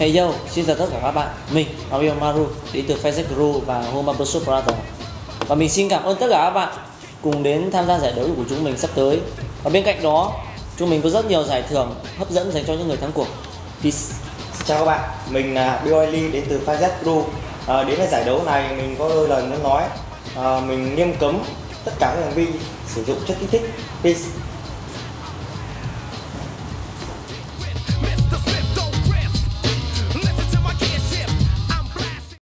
Hey yo, xin chào tất cả các bạn. Mình Mario Maru đến từ Phase Crew và Home Barbershop Brother. Và mình xin cảm ơn tất cả các bạn cùng đến tham gia giải đấu của chúng mình sắp tới. Và bên cạnh đó, chúng mình có rất nhiều giải thưởng hấp dẫn dành cho những người thắng cuộc. Peace. Chào các bạn, mình là Bioily đến từ Phase Crew. Đến với giải đấu này mình có đôi lời muốn nói. Mình nghiêm cấm tất cả các hành vi sử dụng chất kích thích. Peace.